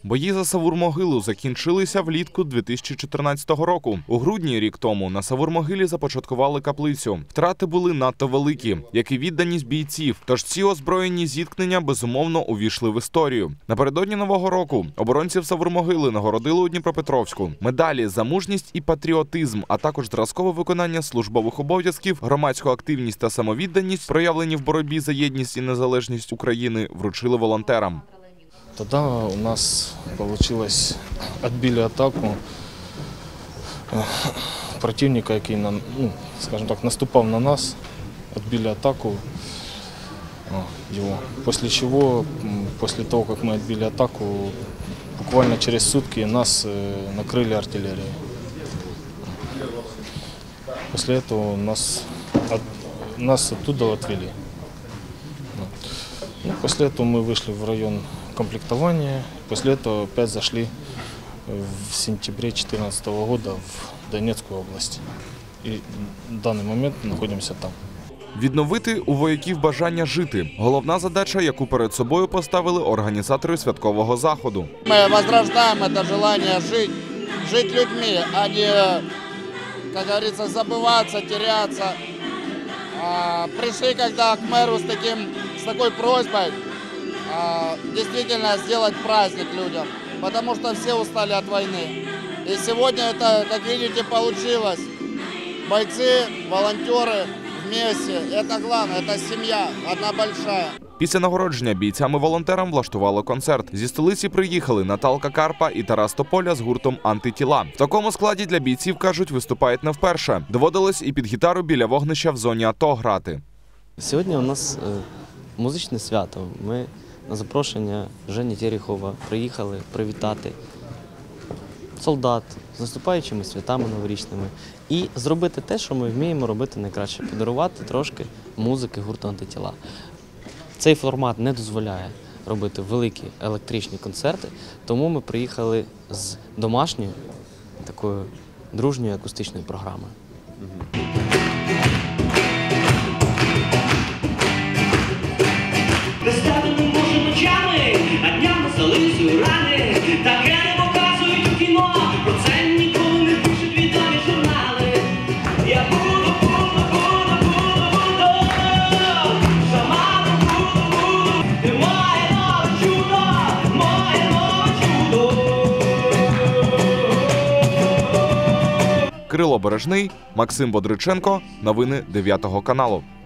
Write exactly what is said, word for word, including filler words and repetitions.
Бої за Савур-Могилу закінчилися влітку дві тисячі чотирнадцятого року. У грудні рік тому на Савур-Могилі започаткували каплицю. Втрати були надто великі, як і відданість бійців. Тож ці озброєні зіткнення безумовно увійшли в історію. Напередодні Нового року оборонців Савур-Могили нагородили у Дніпропетровську. Медалі за мужність і патріотизм, а також зразкове виконання службових обов'язків, громадську активність та самовідданість, проявлені в боротьбі за єдність і незалежність України, вручили волонтерам. Тогда у нас получилось, отбили атаку противника, який, ну, скажем так, наступав на нас, отбили атаку его. После чего, после того, как мы отбили атаку, буквально через сутки нас накрыли артиллерией. После этого нас, от, нас оттуда отвели. Ну, после этого мы вышли в район комплектования. После этого опять зашли в сентябре две тысячи четырнадцатого года в Донецкую область. И в данный момент находимся там. Відновити у вояків бажання жити – головна задача, яку перед собою поставили організатори святкового заходу. Ми возрождаємо це бажання жити, жити людьми, а не, як говориться, забуватися, терятися. Пришли, когда к мэру с, таким, с такой просьбой действительно сделать праздник людям, потому что все устали от войны. И сегодня это, как видите, получилось. Бойцы, волонтеры вместе, это главное, это семья, одна большая. Після нагородження бійцям-волонтерам влаштували концерт. Зі столиці приїхали Наталка Карпа і Тарас Тополя з гуртом «Антитіла». В такому складі для бійців, кажуть, виступають не вперше. Доводилось і під гітару біля вогнища в зоні АТО грати. Сьогодні у нас музичне свято. Ми на запрошення Жені Терехова приїхали привітати солдат з наступаючими святами новорічними і зробити те, що ми вміємо робити найкраще – подарувати трошки музики гурту «Антитіла». Цей формат не дозволяє робити великі електричні концерти, тому ми приїхали з домашньою, такою дружньою акустичною програмою. Достатньо може ночами, а днями зализую рани. Таке не показують у кіно, про це ніколи не пишуть відомі журнали. Я буду, буду, буду, буду, буду, сама буду, буду. Ти моє нове чудо, моє нове чудо. Кирило Бережний, Максим Бодриченко. Новини дев'ятого каналу.